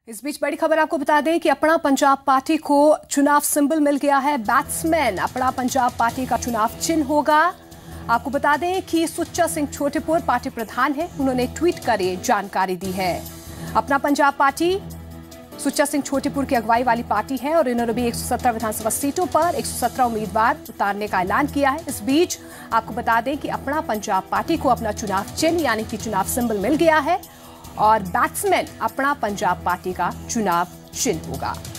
इस बीच बड़ी खबर आपको बता दें कि अपना पंजाब पार्टी को चुनाव सिंबल मिल गया है। बैट्समैन अपना पंजाब पार्टी का चुनाव चिन्ह होगा। आपको बता दें कि सुच्चा सिंह छोटेपुर पार्टी प्रधान है, उन्होंने ट्वीट कर ये जानकारी दी है। अपना पंजाब पार्टी सुच्चा सिंह छोटेपुर की अगुवाई वाली पार्टी है और इन्होंने भी 117 विधानसभा सीटों पर 117 उम्मीदवार उतारने का ऐलान किया है। इस बीच आपको बता दें कि अपना पंजाब पार्टी को अपना चुनाव चिन्ह यानी कि चुनाव सिंबल मिल गया है और बैट्समैन अपना पंजाब पार्टी का चुनाव चिन्ह होगा।